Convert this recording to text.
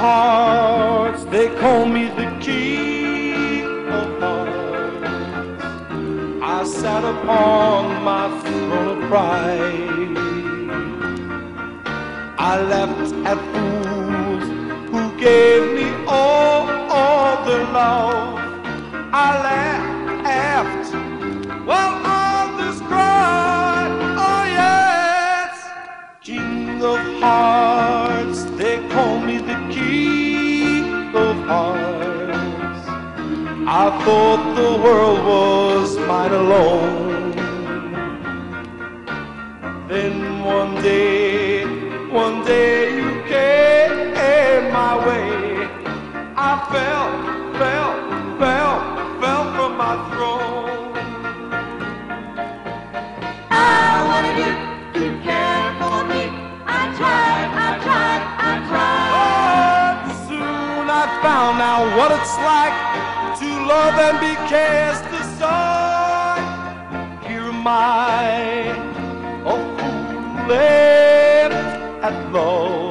hearts, they call me the king of hearts. I sat upon my throne of pride. I laughed at fools who gave me all their love. I laughed while others cried. Oh yes, king of hearts, they call me the king of hearts. I thought the world was mine alone. Then one day you came my way. I fell from my throne. I wanted you to care for me. I tried. But soon I found out what it's like to love and be cast aside. Here am I, a fool left at love.